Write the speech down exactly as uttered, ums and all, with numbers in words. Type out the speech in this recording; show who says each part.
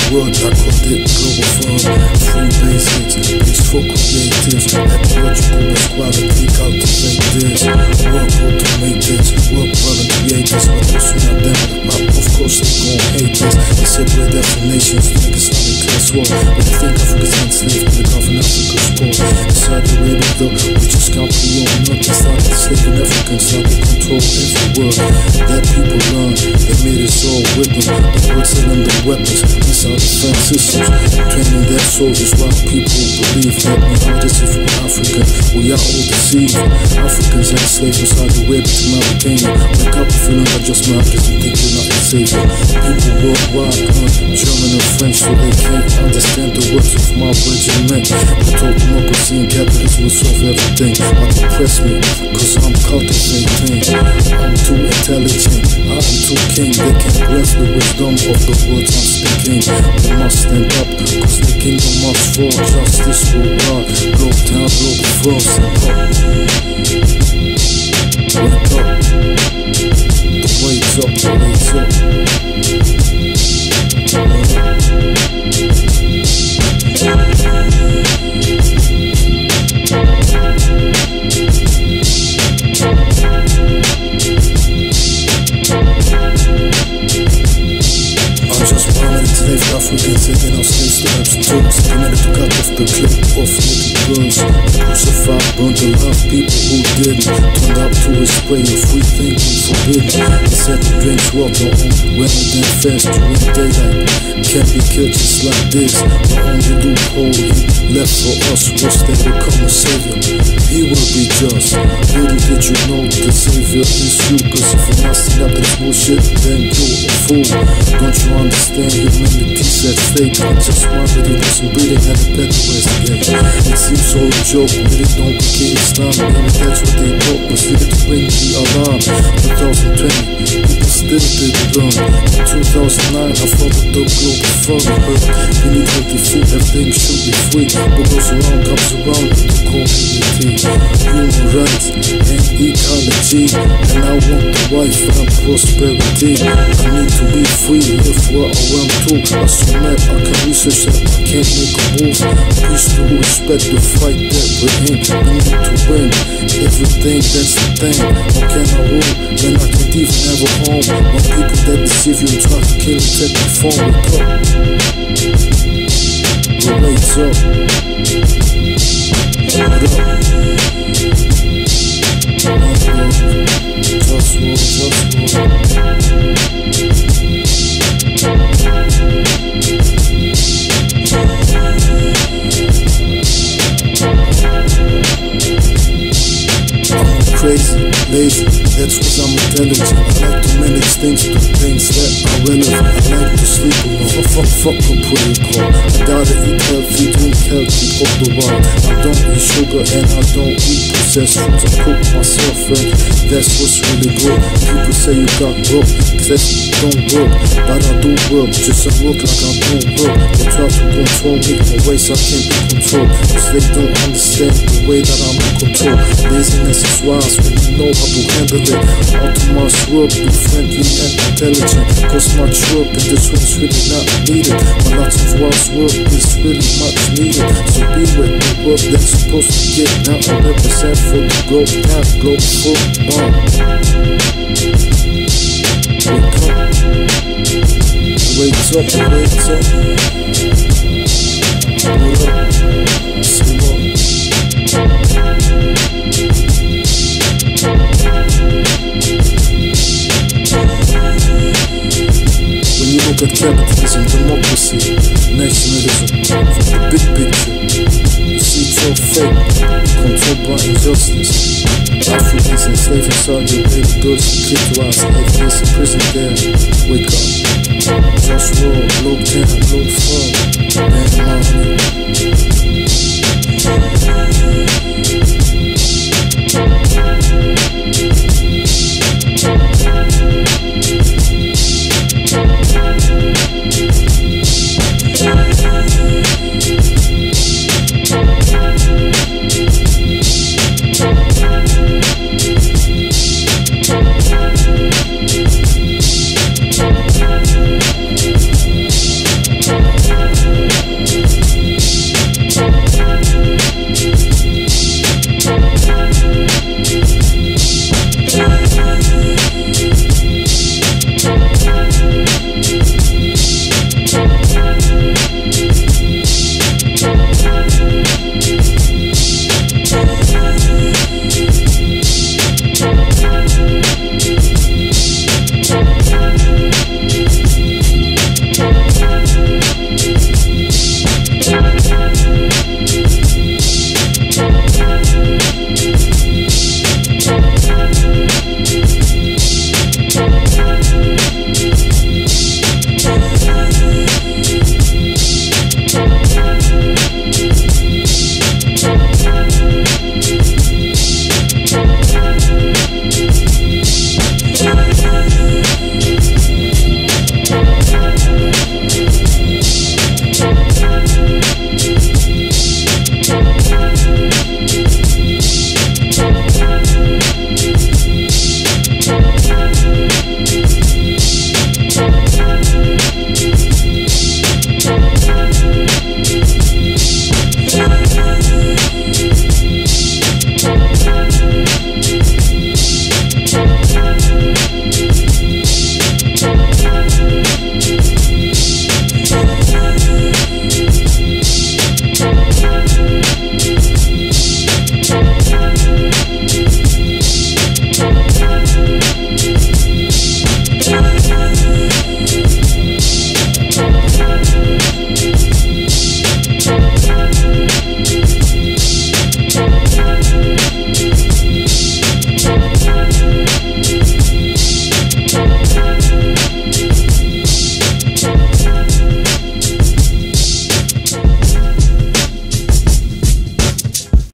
Speaker 1: word, I called it Globalfirm. Free basics, peaceful creatives, ecological best quality, cultivate this. Work, automate this, work well and create this. But also not them, of course they gon' hate this. They separate definitions, niggas not in class war. But they think Africa's enslaved, but they come from Africa's poor. Inside the radio though, we just can't be on up. They started enslaving Africans, now they control every word that people learn. They made us all with them. The words and them the weapons, missile defense systems, training their soldiers while people believe that we are just from Africa. We are all deceived. Africans enslaved inside the web to Mauritania. Wake up if you're not just Africans and think you're not a savior. People worldwide learn German and French so they can't understand the words of my regiment. We told democracy and capitalism will solve everything. But depress me, cause I'm cultivating. I'm too intelligent, I am too king. They can't grasp the wisdom of the words I'm speaking. We must stand up, cause the kingdom must fall. Justice will rise, Globetown, Globalfirm, stand up. Wake up, the wake's up, the wake's up. Africans taking our slaves to herbs and tubes, committed to cut off the clip of little girls. Crucified, burned alive people who didn't. Turned out to his way of free thinking forbidden. He said to drink water on rather than fast during daylight. Can't be killed just like this. The only loophole he left for us was that we become a savior. He will be just. Little did you know the savior is you. Cause if you're not standing up to this bullshit, then you're a fool. Don't you understand humanity's at stake? I just wanted to do some breathing at a better investigation. It seems all a joke, but it don't become Islam. Maybe that's what they thought was needed to ring the alarm. twenty twenty, people still didn't learn. In two thousand nine, I followed the Globalfirm. We need healthy food, everything should be free. What goes around comes around in the community. Human rights and ecology, and I want the wife and prosperity. I need to be free, live where I want to. I submit, I can research that, I can't make a move. Peace to respect the fight that we're in. We need to win everything, that's the thing. How can I rule when I can't even have a home? When people that deceive you and try to kill and take your phone, wake up. The wake's up. What up? JustWar, JustWar. Crazy, lazy, that's what I'm intelligent. I like to manage things, do things that are relevant. I like to sleep alone, fuck, fuck a protocol. I gotta eat healthy, drink healthy, off the wall. I don't eat sugar and I don't eat processed foods. I cook myself and that's what's really good. People say you got broke, that don't work. But I do work, just I work like I don't work. They try to control me in ways I can't be controlled. Cause they don't understand the way that I'm in control. Laziness is wise when you know how to handle it. Optimize work, be friendly and intelligent. Cause much work and this one's really not needed. But lots of wise work is really much needed. So be with the work that's supposed to get. Now I represent for the Globetown, Globalfirm. Wake up. Wakes up, wakes up. What up? Say what? When you look at capitalism, democracy, nationalism, from the big picture, you see it's all fake, controlled by injustice. Africans enslaved inside your baby girls and kid to us, atheists in prison there. Wake up, JustWar, Globetown.